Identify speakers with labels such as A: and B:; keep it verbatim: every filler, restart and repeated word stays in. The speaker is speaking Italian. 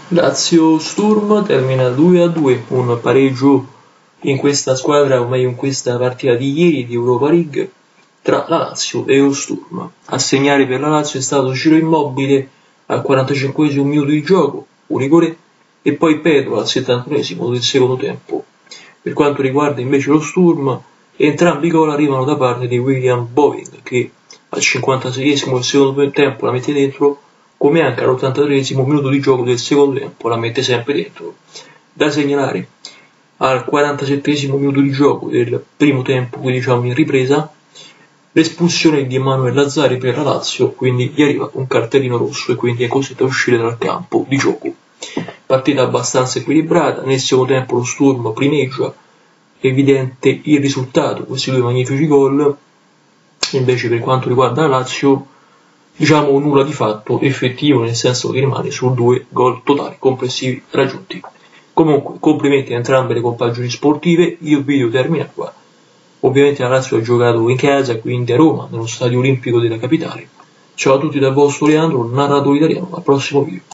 A: Lazio-Sturm termina due a due, un pareggio in questa squadra, o meglio in questa partita di ieri di Europa League tra la Lazio e lo Sturm. A segnare per la Lazio è stato Ciro Immobile al quarantacinquesimo minuto di gioco, un rigore, e poi Pedro al settantunesimo del secondo tempo. Per quanto riguarda invece lo Sturm, entrambi i gol arrivano da parte di William Bowen, che al cinquantaseiesimo del secondo tempo la mette dentro, come anche all'ottantatreesimo minuto di gioco del secondo tempo la mette sempre dentro. Da segnalare al quarantasettesimo minuto di gioco del primo tempo, quindi diciamo in ripresa, l'espulsione di Emanuele Lazzari per la Lazio, quindi gli arriva un cartellino rosso e quindi è costretto a uscire dal campo di gioco. Partita abbastanza equilibrata, nel secondo tempo lo Sturm primeggia, evidente il risultato, questi due magnifici gol. Invece per quanto riguarda la Lazio, diciamo un nulla di fatto effettivo, nel senso che rimane su due gol totali complessivi raggiunti. Comunque complimenti a entrambe le compagini sportive, io il video termina qua. Ovviamente la Lazio ha giocato in casa, quindi a Roma, nello stadio olimpico della capitale. Ciao a tutti dal vostro Leandro, narratore italiano, al prossimo video.